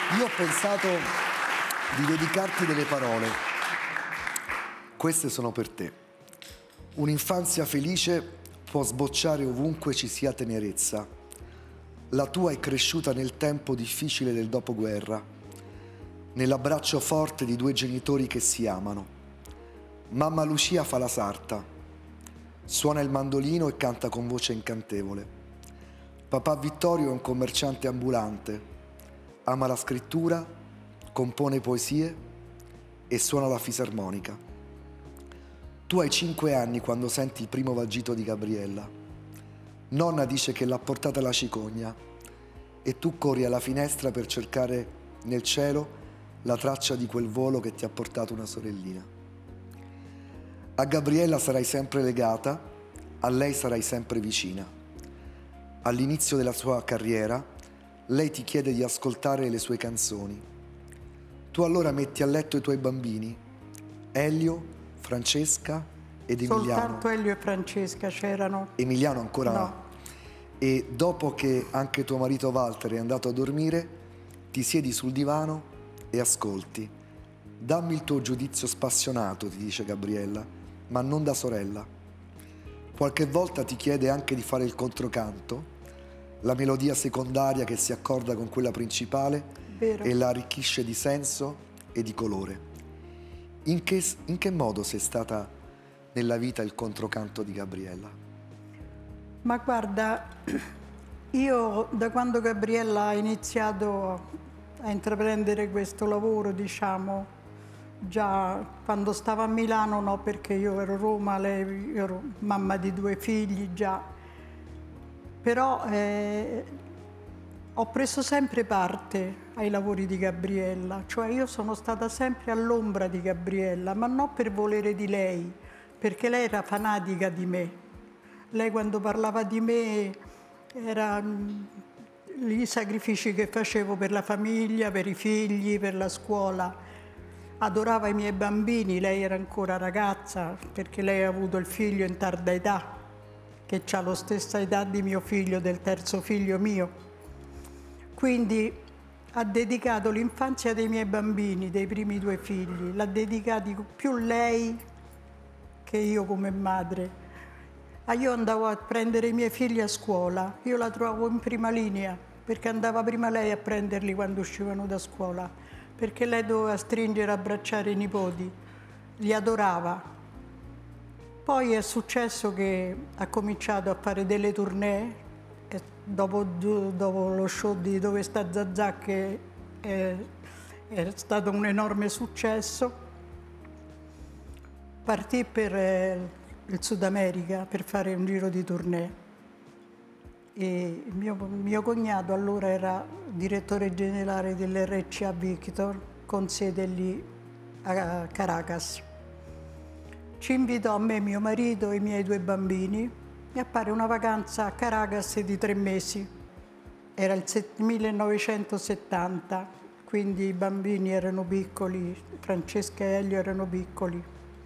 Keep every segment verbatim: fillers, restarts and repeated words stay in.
Io ho pensato di dedicarti delle parole. Queste sono per te. Un'infanzia felice può sbocciare ovunque ci sia tenerezza. La tua è cresciuta nel tempo difficile del dopoguerra, nell'abbraccio forte di due genitori che si amano. Mamma Lucia fa la sarta, suona il mandolino e canta con voce incantevole. Papà Vittorio è un commerciante ambulante, ama la scrittura, compone poesie e suona la fisarmonica. Tu hai cinque anni quando senti il primo vagito di Gabriella. Nonna dice che l'ha portata la cicogna e tu corri alla finestra per cercare nel cielo la traccia di quel volo che ti ha portato una sorellina. A Gabriella sarai sempre legata, a lei sarai sempre vicina. All'inizio della sua carriera, lei ti chiede di ascoltare le sue canzoni. Tu allora metti a letto i tuoi bambini, Elio, Francesca ed Emiliano. Soltanto Elio e Francesca c'erano. Emiliano ancora no. no. E dopo che anche tuo marito Walter è andato a dormire, ti siedi sul divano e ascolti. Dammi il tuo giudizio spassionato, ti dice Gabriella, ma non da sorella. Qualche volta ti chiede anche di fare il controcanto, la melodia secondaria che si accorda con quella principale. Vero. E la arricchisce di senso e di colore. In che, in che modo sei stata nella vita il controcanto di Gabriella? Ma guarda, io da quando Gabriella ha iniziato a intraprendere questo lavoro, diciamo, già quando stava a Milano, no, perché io ero a Roma, lei, io ero mamma di due figli già, però eh, ho preso sempre parte ai lavori di Gabriella, cioè io sono stata sempre all'ombra di Gabriella, ma non per volere di lei, perché lei era fanatica di me. Lei quando parlava di me erano i sacrifici che facevo per la famiglia, per i figli, per la scuola. Adorava i miei bambini, lei era ancora ragazza, perché lei ha avuto il figlio in tarda età, che ha la stessa età di mio figlio, del terzo figlio mio. Quindi ha dedicato l'infanzia dei miei bambini, dei primi due figli, l'ha dedicati più lei che io come madre. Ah, io andavo a prendere i miei figli a scuola, io la trovavo in prima linea, perché andava prima lei a prenderli quando uscivano da scuola, perché lei doveva stringere e abbracciare i nipoti, li adorava. Poi è successo che ha cominciato a fare delle tournée, e dopo, dopo lo show di Dove sta Zazà, che è, è stato un enorme successo, partì per eh, il Sud America per fare un giro di tournée. E il mio, mio cognato allora era direttore generale dell'R C A Victor, con sede lì a Caracas. Ci invitò a me, mio marito e i miei due bambini e a fare una vacanza a Caracas di tre mesi. Era il millenovecentosettanta, quindi i bambini erano piccoli, Francesca e Elio erano piccoli.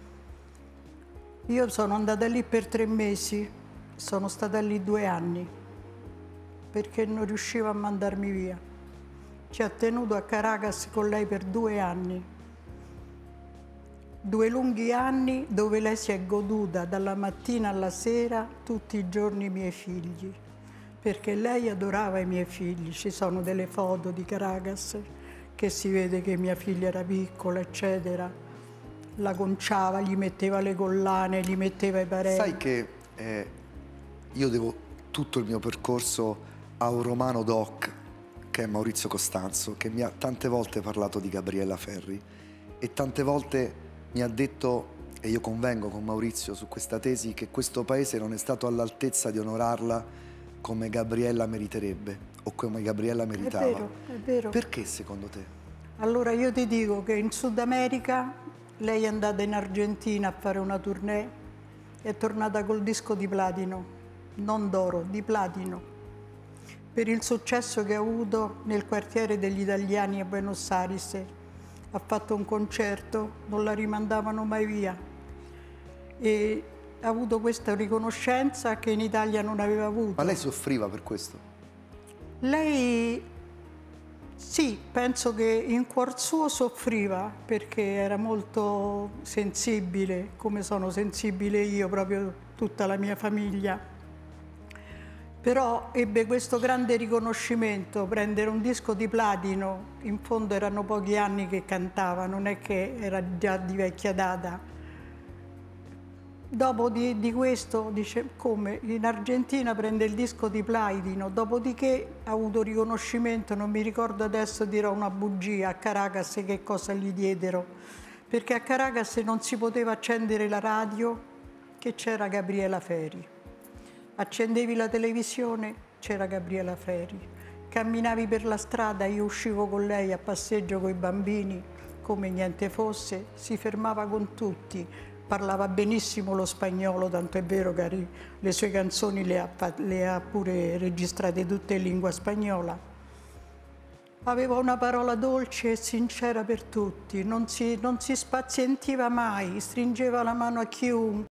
Io sono andata lì per tre mesi, sono stata lì due anni, perché non riuscivo a mandarmi via. Ci ha tenuto a Caracas con lei per due anni. Due lunghi anni dove lei si è goduta dalla mattina alla sera tutti i giorni i miei figli, perché lei adorava i miei figli. Ci sono delle foto di Caracas che si vede che mia figlia era piccola, eccetera. La conciava, gli metteva le collane, gli metteva i parenti. Sai che eh, io devo tutto il mio percorso a un romano doc, che è Maurizio Costanzo, che mi ha tante volte parlato di Gabriella Ferri e tante volte mi ha detto, e io convengo con Maurizio su questa tesi, che questo paese non è stato all'altezza di onorarla come Gabriella meriterebbe o come Gabriella meritava. È vero, è vero. Perché secondo te? Allora io ti dico che in Sud America lei è andata in Argentina a fare una tournée e è tornata col disco di platino, non d'oro, di platino, per il successo che ha avuto nel quartiere degli italiani a Buenos Aires. Ha fatto un concerto, non la rimandavano mai via e ha avuto questa riconoscenza che in Italia non aveva avuto. Ma lei soffriva per questo? Lei Sì, penso che in cuor suo soffriva perché era molto sensibile, come sono sensibile io, proprio tutta la mia famiglia. Però ebbe questo grande riconoscimento, prendere un disco di platino, in fondo erano pochi anni che cantava, non è che era già di vecchia data. Dopo di, di questo, dice, come in Argentina prende il disco di platino, dopodiché ha avuto riconoscimento, non mi ricordo adesso, dirò una bugia, a Caracas che cosa gli diedero, perché a Caracas non si poteva accendere la radio, che c'era Gabriela Feri. Accendevi la televisione, c'era Gabriela Feri. Camminavi per la strada, io uscivo con lei a passeggio con i bambini, come niente fosse, si fermava con tutti. Parlava benissimo lo spagnolo, tanto è vero che le sue canzoni le ha, le ha pure registrate tutte in lingua spagnola. Aveva una parola dolce e sincera per tutti, non si, non si spazientiva mai, stringeva la mano a chiunque.